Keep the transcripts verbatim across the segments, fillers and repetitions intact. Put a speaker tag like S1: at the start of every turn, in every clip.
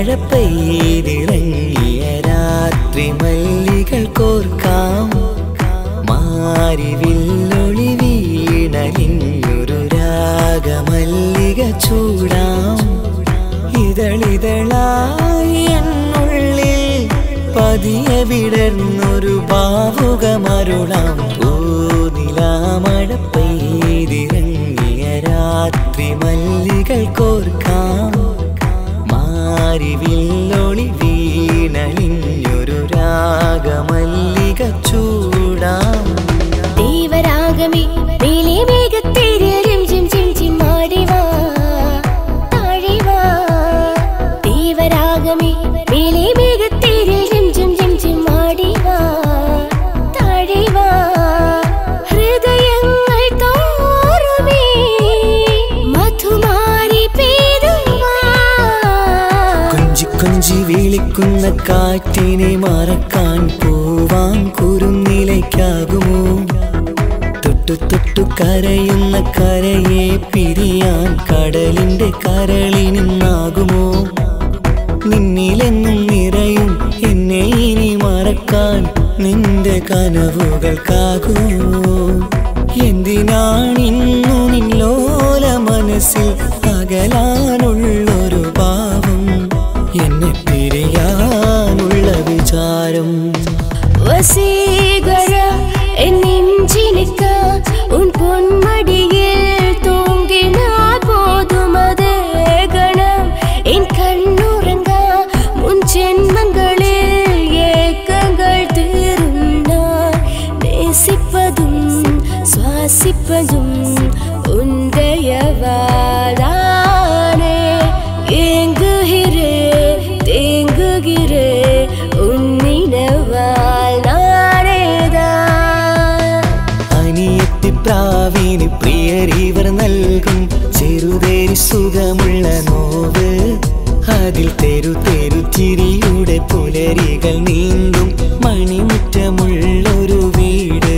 S1: മഴ പെയ്തിറങ്ങിയ രാത്രി മല്ലികൾ കോർക്കാം മാരിവില്ലൊളി വീണലിഞ്ഞൊരു രാഗമല്ലിക ചൂടാം ഇതളിതളായി എന്നുള്ളിൽ പതിയെ വിടർന്നൊരു ഭാവുകമരുളാം പൂനിലാമഴ പെയ്തിറങ്ങിയ രാത്രി മല്ലികൾ കോർക്കാം മാരിവില്ലൊളി വീണലിഞ്ഞൊരു രാഗമല്ലിക ചൂടാം
S2: ദേവരാഗമേ മേലെ മേഘത്തേരിലും ജിം ജിം ജിം മാടിവാ താഴിവാ ദേവരാഗമേ മേലെ മേഘത്തേരിലും ജിം ജിം ജിം മാടിവാ താഴിവാ ഹൃദയങ്ങൾ തോറുമേ മധുമാരി പെയ്തുവാ
S1: കൊഞ്ചി കൊഞ്ചി വിളിക്കുന്ന കാറ്റിനെ മറക്കാൻ പോവാൻ കുറുനിലയ്ക്കാകുമോ തൊട്ടു തൊട്ടു കരയുന്ന കരയെ പിരിയാൻ കടലിന്റെ കരളിനിന്നാകുമോ നിന്നിലെന്നും നിറയും എന്നെ ഇനി മറക്കാൻ നിന്റെ കനവുകൾക്കാകുമോ എന്തിനാണിന്നു നിന്നോല മനസ്സിൽ അകലാനുള്ളൊരു ഭാവം എന്നെ പിരിയാനുള്ള വിചാരം
S2: വസീകര നെഞ്ചിനിക്ക ഉൻ പൊന്മടിയിൽ തൂങ്ങിനാൽ പോതുമതേ ഗണം എൻ കണ്ണുറങ്ങ മുൻ ജന്മങ്ങളിൽ ഏക്കങ്ങൾ തീരുന്നാൾ നേസിപ്പതും ശ്വാസിപ്പതും ഉണ്ടയവാദാനേ ഏങ്കുകിരേ തേങ്കുകിരേ ഉന്നിനവാൽ നാരേതാ
S1: പ്രാവിന് പ്രിയരിവർ നൽകും ചെറുതേരി സുഖമുള്ള നോവ് അതിൽ തെരു തെരു ചിരിയുടെ പുലരികൾ നീന്തും മണിമുറ്റമുള്ളൊരു വീട്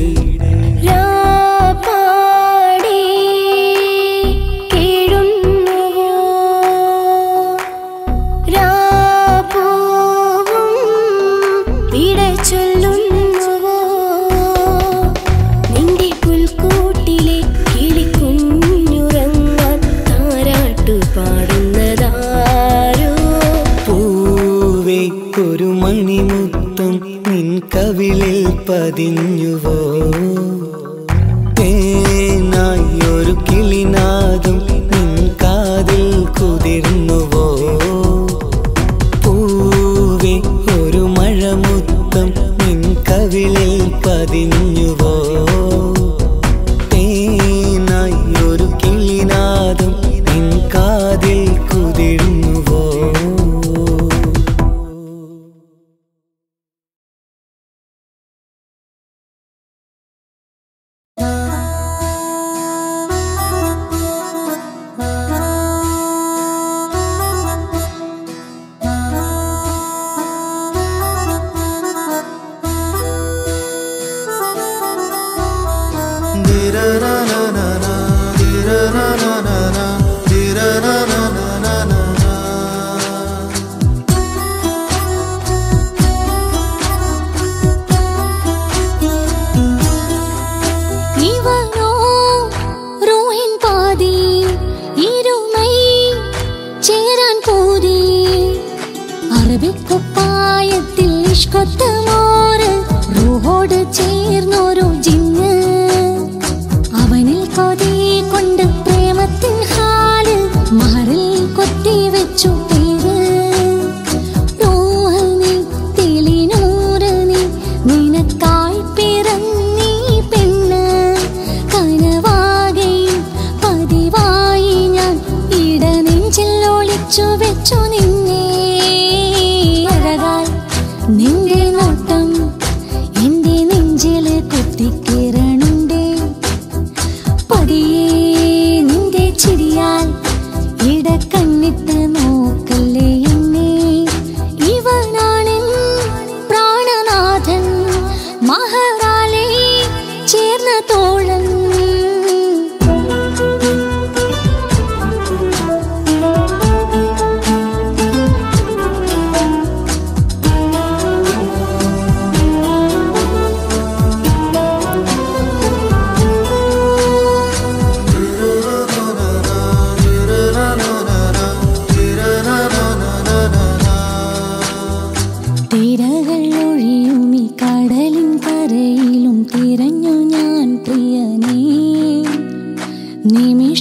S1: ഒരു മണിമുത്തം നിൻ കവിളിൽ പതിഞ്ഞുവോ തേനായി ഒരു കിളിനാദം നിൻ കാതിൽ കുതിർന്നുവോ പൂവേ ഒരു മഴമുത്തം നിൻ കവിളിൽ പതിഞ്ഞുവോ തേനായി ഒരു കിളിനാദം നിൻ കാതിൽ കുതിർന്നുവോ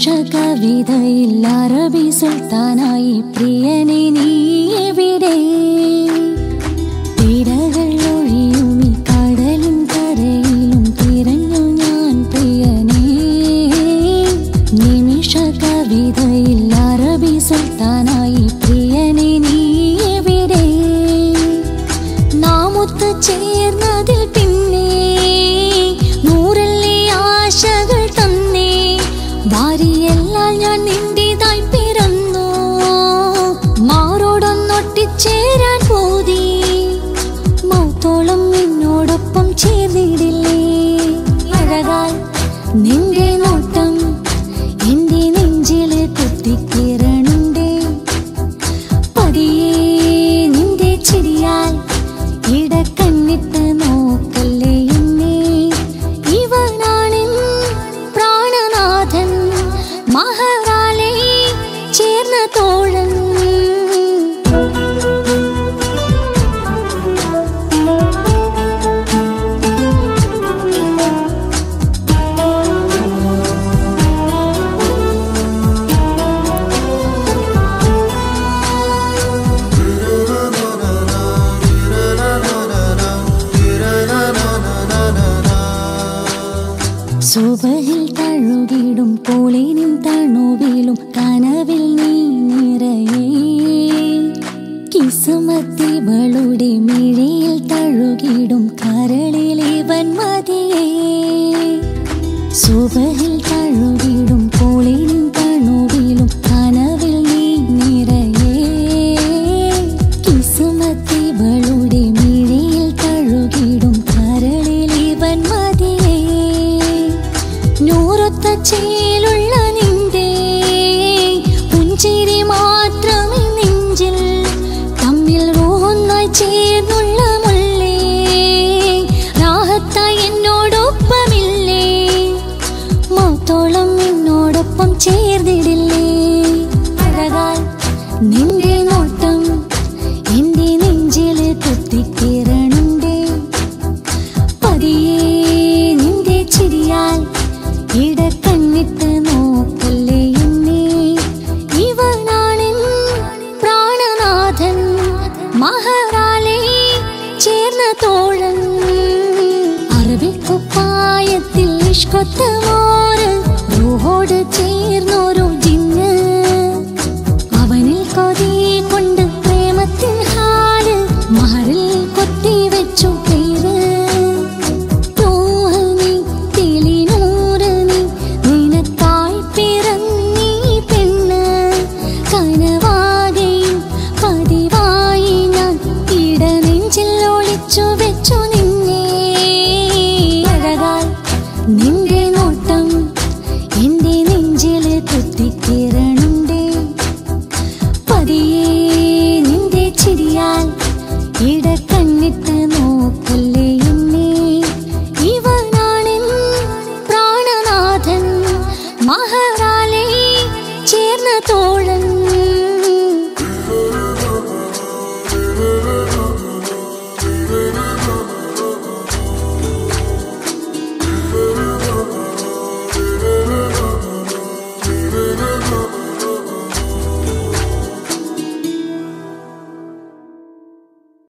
S3: കവിതയിൽ അറബി സുൽത്താനായി പ്രിയനെ നീ എവിടെ? തിരകൾ ഒഴിയും ഈ കടലും കരയിലും തിരഞ്ഞു ഞാൻ പ്രിയനെ. നിമിഷ കവിതയിൽ അറബി സുൽത്താനായി പ്രിയനെ നീ എവിടെ? നാം ഒത്തു ചേർന്നതിൽ പിന്നെ നൂറല്ലേ ആശകൾ തന്നേ. വാരിയെല്ലാം ഞാൻ നിന്റേതായി പിറന്നു, മാറോടൊന്നൊട്ടിച്ചേരാൻ പോതി. മൗത്തോളം എന്നോടൊപ്പം ചേർന്നിടില്ലേ? അഴകാൽ നിന്റെ നോട്ടം എന്റെ നെഞ്ചില് കുത്തിക്കിരണുണ്ടേ. പതിയെ നിന്റെ ചിരിയാൽ ഇടക്കണ്ണിട്ട് നോക്കല്ലേ എന്നെ. ഇവനാണെൻ പ്രാണനാഥൻ, മഹറാലെ ചേർന്ന തോഴൻ. സുബഹിൽ തഴുകിടും പോലേനും തണുവിലും കനവിൽ നീ നിറയേ. കിസുമത്തിവളുടെ മിഴിയിൽ തഴുകിടും കരളിൽ ഇവൻ മതിയേ. സുബഹിൽ